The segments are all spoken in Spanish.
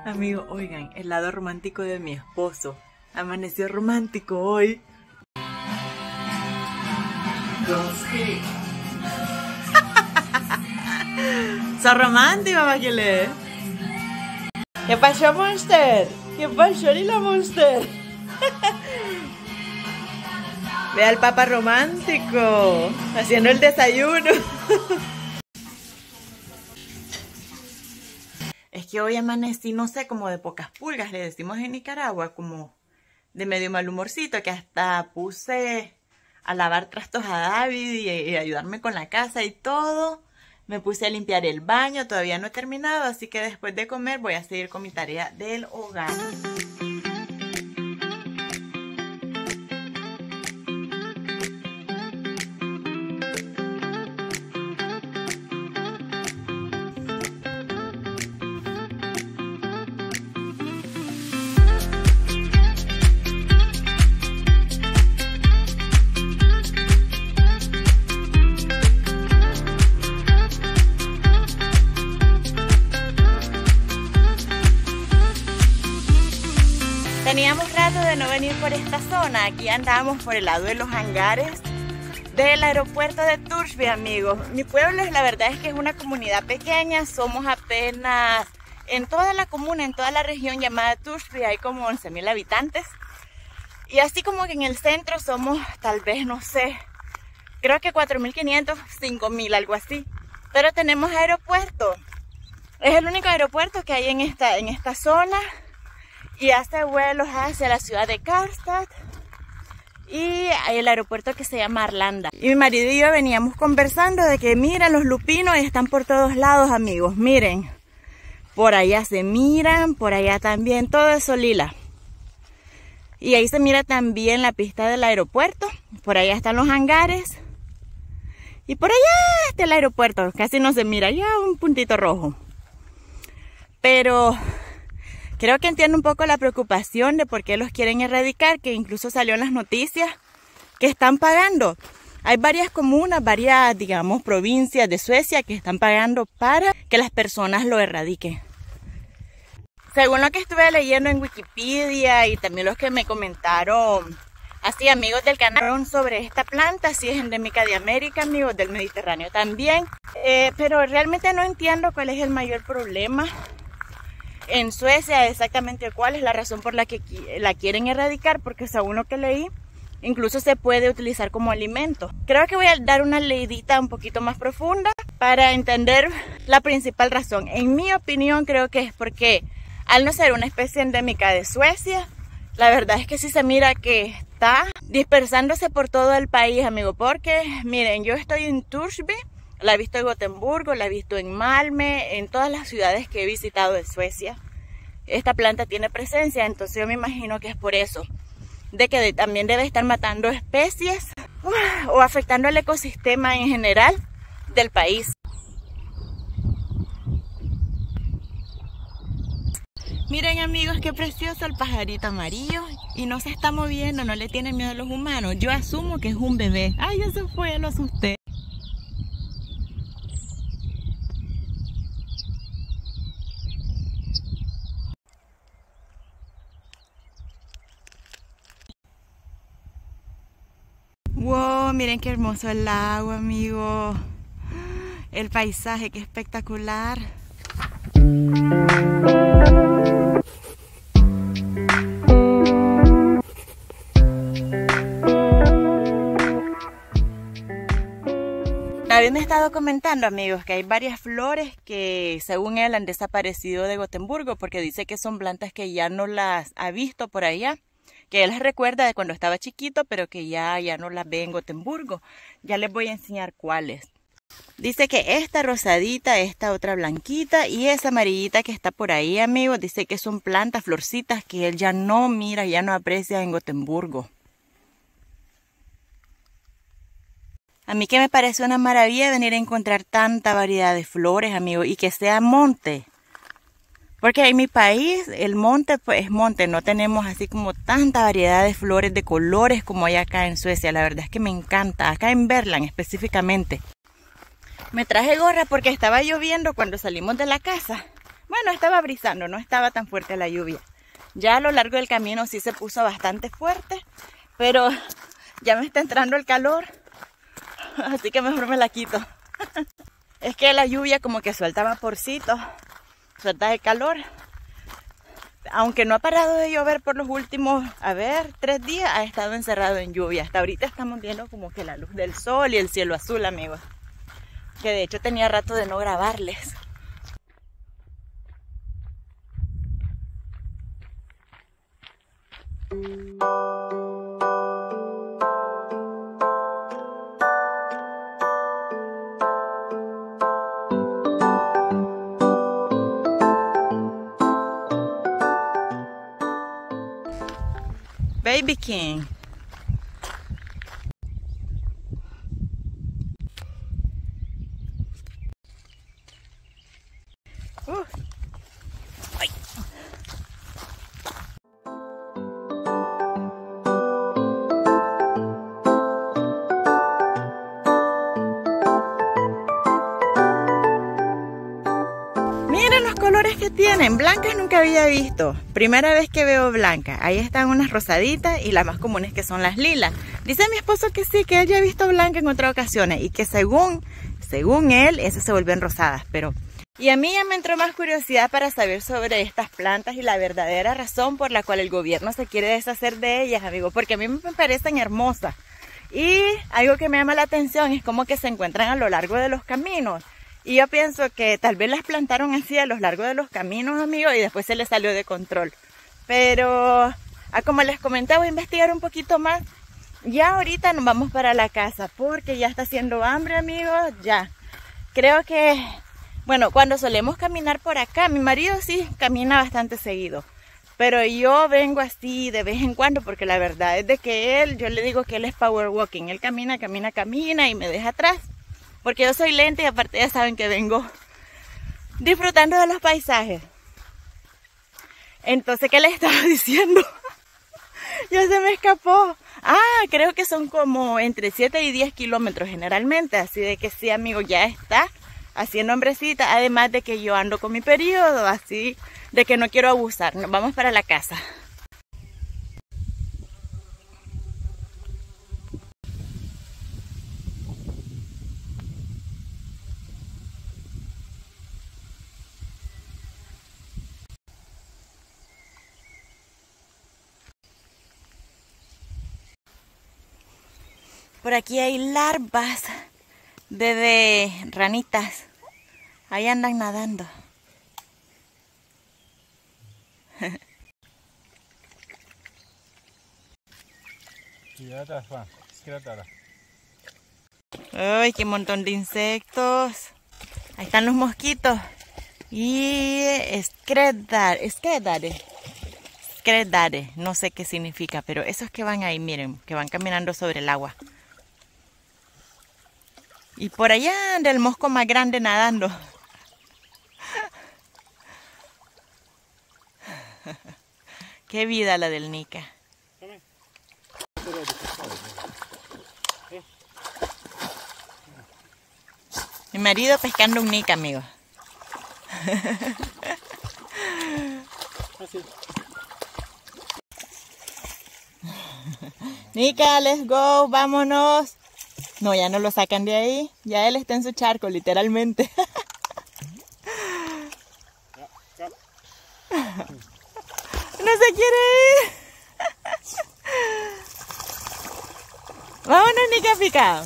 Amigo, oigan, el lado romántico de mi esposo. Amaneció romántico hoy. ¡Sos romántico, Maquile! ¿Qué pasó, Monster? ¿Qué pasó, Lila Monster? Ve al papá romántico haciendo el desayuno. Es que hoy amanecí, no sé, como de pocas pulgas, le decimos en Nicaragua, como de medio mal humorcito, que hasta puse a lavar trastos a David y ayudarme con la casa y todo. Me puse a limpiar el baño, todavía no he terminado, así que después de comer voy a seguir con mi tarea del hogar. Teníamos rato de no venir por esta zona, aquí andábamos por el lado de los hangares del aeropuerto de Torsby, amigos. Mi pueblo, la verdad es que es una comunidad pequeña, somos apenas en toda la comuna, en toda la región llamada Torsby, hay como 11.000 habitantes. Y así como que en el centro somos tal vez, no sé, creo que 4.500, 5.000, algo así. Pero tenemos aeropuerto, es el único aeropuerto que hay en esta zona. Y hace vuelos hacia la ciudad de Karlstad y hay el aeropuerto que se llama Arlanda. Y mi marido y yo veníamos conversando de que miren, los lupinos están por todos lados, amigos. Miren, por allá se miran, por allá también, todo eso lila. Y ahí se mira también la pista del aeropuerto. Por allá están los hangares. Y por allá está el aeropuerto, casi no se mira, ya un puntito rojo. Pero creo que entiendo un poco la preocupación de por qué los quieren erradicar, que incluso salió en las noticias que están pagando. Hay varias comunas, varias, digamos, provincias de Suecia que están pagando para que las personas lo erradiquen. Según lo que estuve leyendo en Wikipedia y también los que me comentaron, así amigos del canal, sobre esta planta, sí es endémica de América, amigos del Mediterráneo también. Pero realmente no entiendo cuál es el mayor problema en Suecia, exactamente cuál es la razón por la que la quieren erradicar, porque según lo que leí, incluso se puede utilizar como alimento. Creo que voy a dar una leidita un poquito más profunda para entender la principal razón. En mi opinión, creo que es porque al no ser una especie endémica de Suecia, la verdad es que sí se mira que está dispersándose por todo el país, amigo, porque miren, yo estoy en Torsby, la he visto en Gotemburgo, la he visto en Malmö, en todas las ciudades que he visitado de Suecia. Esta planta tiene presencia, entonces yo me imagino que es por eso. De que también debe estar matando especies o afectando el ecosistema en general del país. Miren amigos, qué precioso el pajarito amarillo y no se está moviendo, no le tiene miedo a los humanos. Yo asumo que es un bebé. Ay, ya se fue, lo asusté. Wow, miren qué hermoso el lago, amigo. El paisaje, qué espectacular. David me ha estado comentando, amigos, que hay varias flores que según él han desaparecido de Gotemburgo porque dice que son plantas que ya no las ha visto por allá. Que él las recuerda de cuando estaba chiquito, pero que ya no las ve en Gotemburgo. Ya les voy a enseñar cuáles. Dice que esta rosadita, esta otra blanquita y esa amarillita que está por ahí, amigos, dice que son plantas, florcitas que él ya no mira, ya no aprecia en Gotemburgo. A mí que me parece una maravilla venir a encontrar tanta variedad de flores, amigos, y que sea monte. Porque en mi país el monte pues es monte, no tenemos así como tanta variedad de flores, de colores como hay acá en Suecia. La verdad es que me encanta, acá en Berland específicamente. Me traje gorra porque estaba lloviendo cuando salimos de la casa. Bueno, estaba brisando, no estaba tan fuerte la lluvia. Ya a lo largo del camino sí se puso bastante fuerte, pero ya me está entrando el calor, así que mejor me la quito. Es que la lluvia como que suelta vaporcitos, suelta el calor. Aunque no ha parado de llover por los últimos, 3 días, ha estado encerrado en lluvia. Hasta ahorita estamos viendo como que la luz del sol y el cielo azul, amigos. Que de hecho tenía rato de no grabarles. Baby King. Ay. Miren los colores que tienen. Blancas nunca había visto. Primera vez que veo blanca. Ahí están unas rosaditas y las más comunes que son las lilas. Dice mi esposo que sí, que él ya ha visto blanca en otras ocasiones y que según él, esas se vuelven rosadas. Y a mí ya me entró más curiosidad para saber sobre estas plantas y la verdadera razón por la cual el gobierno se quiere deshacer de ellas, amigo. Porque a mí me parecen hermosas. Y algo que me llama la atención es como que se encuentran a lo largo de los caminos. Y yo pienso que tal vez las plantaron así a lo largo de los caminos, amigos, y después se les salió de control. Pero, como les comenté, voy a investigar un poquito más. Ya ahorita nos vamos para la casa porque ya está haciendo hambre, amigos. Ya. Creo que, bueno, cuando solemos caminar por acá, mi marido sí camina bastante seguido. Pero yo vengo así de vez en cuando porque la verdad es de que yo le digo que él es power walking. Él camina y me deja atrás. Porque yo soy lenta y aparte ya saben que vengo disfrutando de los paisajes. Entonces, ¿qué les estaba diciendo? Ya se me escapó. Creo que son como entre 7 y 10 kilómetros generalmente. Así de que sí, amigo, ya está haciendo hombrecita. Además de que yo ando con mi periodo, así de que no quiero abusar. Nos vamos para la casa. Por aquí hay larvas de ranitas. Ahí andan nadando. Ay, qué montón de insectos. Ahí están los mosquitos. Y skredare, no sé qué significa, pero esos que van ahí, miren, que van caminando sobre el agua. Y por allá anda el mosco más grande nadando. Qué vida la del Nika. Mi marido pescando un Nika, amigos. Nika, let's go, vámonos. No, ya no lo sacan de ahí. Ya él está en su charco, literalmente. No se quiere ir. Vámonos, Nika pica.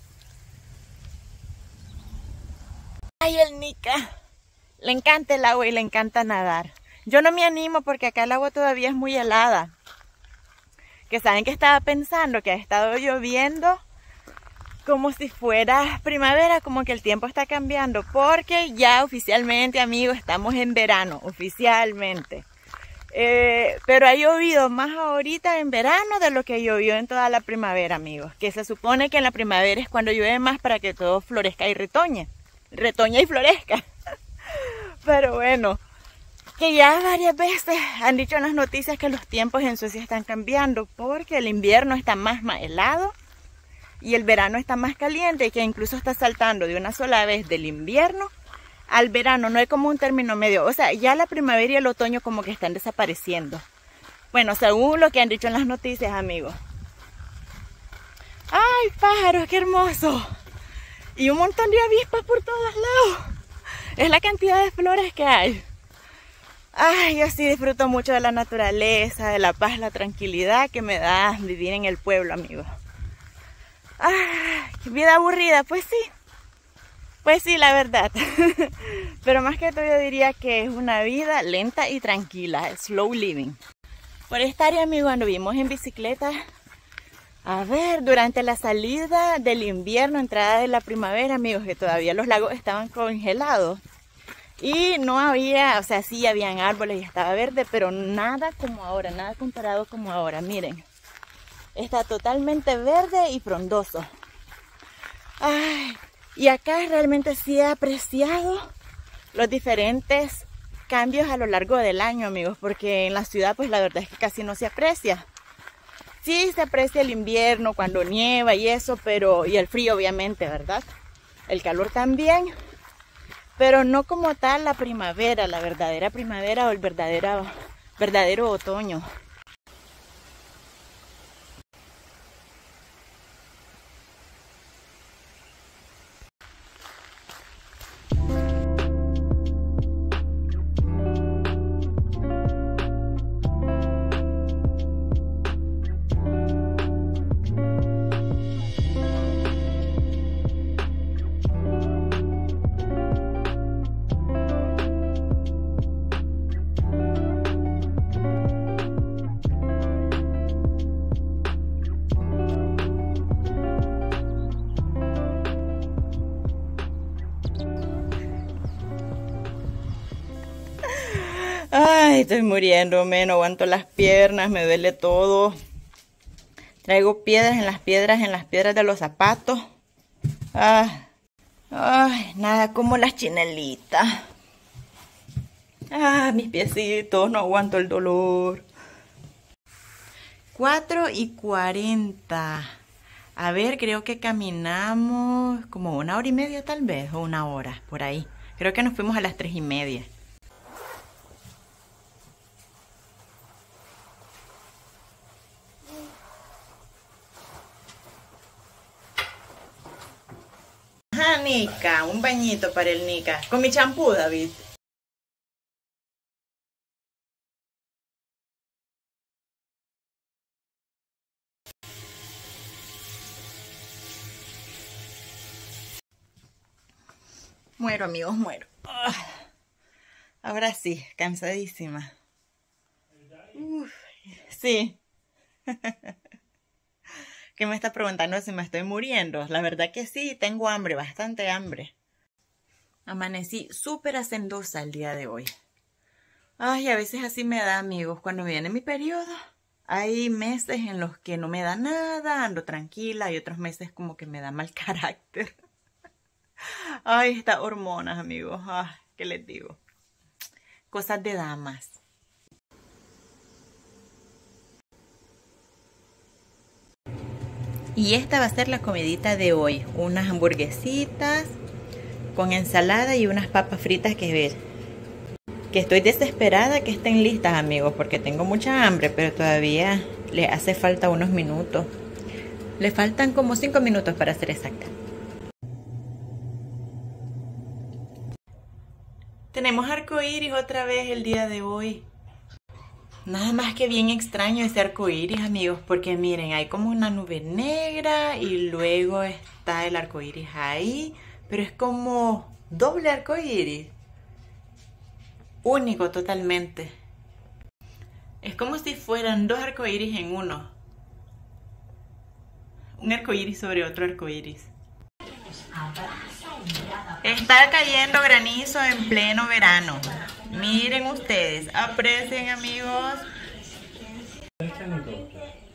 Ay, el Nika. Le encanta el agua y le encanta nadar. Yo no me animo porque acá el agua todavía es muy helada. Que saben que estaba pensando que ha estado lloviendo como si fuera primavera, como que el tiempo está cambiando, porque ya oficialmente, amigos, estamos en verano, oficialmente. Pero ha llovido más ahorita en verano de lo que llovió en toda la primavera, amigos. Que se supone que en la primavera es cuando llueve más para que todo florezca y retoñe y florezca. Pero bueno, que ya varias veces han dicho en las noticias que los tiempos en Suecia están cambiando, porque el invierno está más helado y el verano está más caliente, y que incluso está saltando de una sola vez del invierno al verano, no hay como un término medio. O sea, ya la primavera y el otoño como que están desapareciendo. Bueno, según lo que han dicho en las noticias, amigos. ¡Ay, pájaros, qué hermoso! Y un montón de avispas por todos lados. Es la cantidad de flores que hay. Ay, yo sí disfruto mucho de la naturaleza, de la paz, la tranquilidad que me da vivir en el pueblo, amigos. Ay, vida aburrida, pues sí. Pues sí, la verdad. Pero más que todo yo diría que es una vida lenta y tranquila, slow living. Por esta área, amigos, anduvimos en bicicleta. A ver, durante la salida del invierno, entrada de la primavera, amigos, que todavía los lagos estaban congelados. Y no había, o sea, sí habían árboles y estaba verde, pero nada como ahora, nada comparado como ahora. Miren, está totalmente verde y frondoso. Ay, y acá realmente sí he apreciado los diferentes cambios a lo largo del año, amigos, porque en la ciudad pues la verdad es que casi no se aprecia. Sí se aprecia el invierno cuando nieva y eso, pero y el frío obviamente, ¿verdad? El calor también, pero no como tal la primavera, la verdadera primavera o el verdadero otoño. Ay, estoy muriéndome, no aguanto las piernas, me duele todo. Traigo piedras en las piedras de los zapatos. Ay, nada como las chinelitas. Mis piecitos, no aguanto el dolor. 4:40. A ver, creo que caminamos como 1 hora y media tal vez, o 1 hora, por ahí. Creo que nos fuimos a las 3:30. Nica, un bañito para el Nica. Con mi champú, David. Muero, amigos, muero. Ahora sí, cansadísima. Sí. ¿Qué me está preguntando si me estoy muriendo? La verdad que sí, tengo hambre, bastante hambre. Amanecí súper hacendosa el día de hoy. Ay, a veces así me da, amigos, cuando viene mi periodo. Hay meses en los que no me da nada, ando tranquila, y otros meses como que me da mal carácter. Ay, estas hormonas, amigos. Ay, ¿qué les digo? Cosas de damas. Y esta va a ser la comidita de hoy. Unas hamburguesitas con ensalada y unas papas fritas que estoy desesperada que estén listas, amigos, porque tengo mucha hambre, pero todavía le hace falta unos minutos. Le faltan como 5 minutos para ser exacta. Tenemos arcoíris otra vez el día de hoy. Nada más que bien extraño ese arcoíris, amigos, porque miren, hay como una nube negra y luego está el arcoíris ahí, pero es como doble arcoíris. Único totalmente. Es como si fueran 2 arcoíris en uno. Un arcoíris sobre otro arcoíris. Está cayendo granizo en pleno verano. Miren ustedes, aprecien, amigos.